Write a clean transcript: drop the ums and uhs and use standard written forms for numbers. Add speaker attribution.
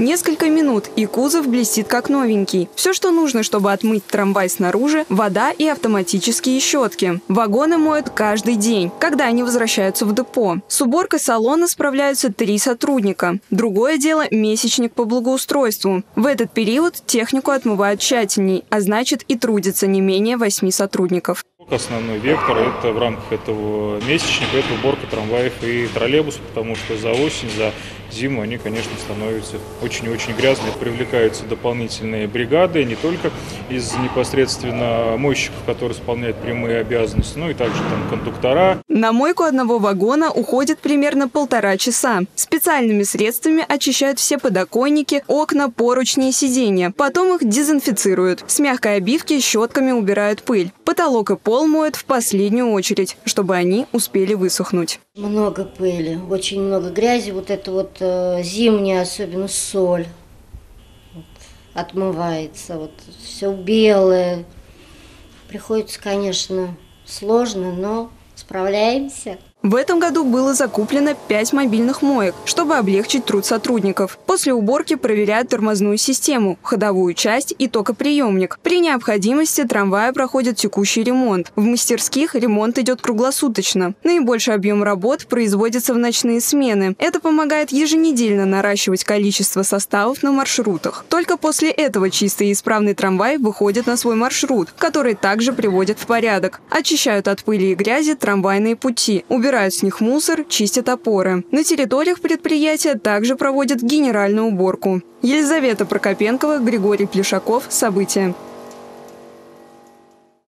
Speaker 1: Несколько минут, и кузов блестит как новенький. Все, что нужно, чтобы отмыть трамвай снаружи – вода и автоматические щетки. Вагоны моют каждый день, когда они возвращаются в депо. С уборкой салона справляются 3 сотрудника. Другое дело – месячник по благоустройству. В этот период технику отмывают тщательней, а значит и трудится не менее 8 сотрудников.
Speaker 2: Основной вектор – это в рамках этого месячника, это уборка трамваев и троллейбусов, потому что за осень, за зиму они, конечно, становятся очень-очень грязными. Привлекаются дополнительные бригады, не только из непосредственно мойщиков, которые исполняют прямые обязанности, но и также там кондуктора.
Speaker 1: На мойку одного вагона уходит примерно 1,5 часа. Специальными средствами очищают все подоконники, окна, поручни и сиденья. Потом их дезинфицируют. С мягкой обивки щетками убирают пыль. Потолок и пол моют в последнюю очередь, чтобы они успели высохнуть.
Speaker 3: Много пыли, очень много грязи. Вот это вот зимняя, особенно соль, вот, отмывается. Вот все белое. Приходится, конечно, сложно, но справляемся.
Speaker 1: В этом году было закуплено 5 мобильных моек, чтобы облегчить труд сотрудников. После уборки проверяют тормозную систему, ходовую часть и токоприемник. При необходимости трамваи проходят текущий ремонт. В мастерских ремонт идет круглосуточно. Наибольший объем работ производится в ночные смены. Это помогает еженедельно наращивать количество составов на маршрутах. Только после этого чистый и исправный трамвай выходит на свой маршрут, который также приводят в порядок. Очищают от пыли и грязи трамвайные пути, убирают с них мусор, чистят опоры. На территориях предприятия также проводят генеральную уборку. Елизавета Прокопенкова, Григорий Плешаков. События.